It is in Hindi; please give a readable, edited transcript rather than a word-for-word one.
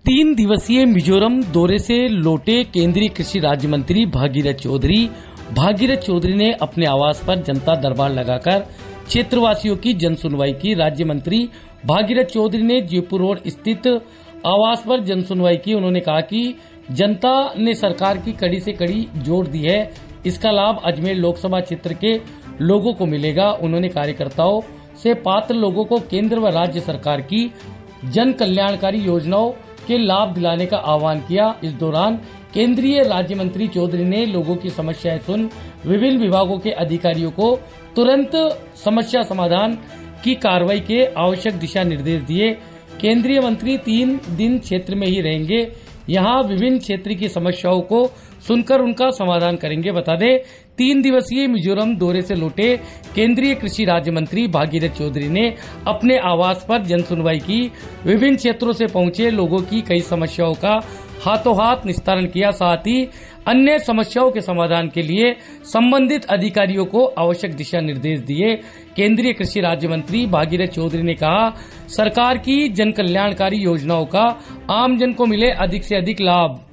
तीन दिवसीय मिजोरम दौरे से लौटे केंद्रीय कृषि राज्य मंत्री भागीरथ चौधरी ने अपने आवास पर जनता दरबार लगाकर क्षेत्रवासियों की जन सुनवाई की। राज्य मंत्री भागीरथ चौधरी ने जयपुर रोड स्थित आवास पर जन सुनवाई की। उन्होंने कहा कि जनता ने सरकार की कड़ी से कड़ी जोड़ दी है, इसका लाभ अजमेर लोकसभा क्षेत्र के लोगों को मिलेगा। उन्होंने कार्यकर्ताओं से पात्र लोगों को केंद्र व राज्य सरकार की जन कल्याणकारी योजनाओं के लाभ दिलाने का आह्वान किया। इस दौरान केंद्रीय राज्य मंत्री चौधरी ने लोगों की समस्याएं सुन विभिन्न विभागों के अधिकारियों को तुरंत समस्या समाधान की कार्रवाई के आवश्यक दिशा निर्देश दिए। केंद्रीय मंत्री 3 दिन क्षेत्र में ही रहेंगे, यहाँ विभिन्न क्षेत्र की समस्याओं को सुनकर उनका समाधान करेंगे। बता दें, 3 दिवसीय मिजोरम दौरे से लौटे केंद्रीय कृषि राज्य मंत्री भागीरथ चौधरी ने अपने आवास पर जन सुनवाई की। विभिन्न क्षेत्रों से पहुंचे लोगों की कई समस्याओं का हाथों हाथ निस्तारण किया, साथ ही अन्य समस्याओं के समाधान के लिए संबंधित अधिकारियों को आवश्यक दिशा निर्देश दिए। केंद्रीय कृषि राज्य मंत्री भागीरथ चौधरी ने कहा, सरकार की जन कल्याणकारी योजनाओं का आम जन को मिले अधिक से अधिक लाभ।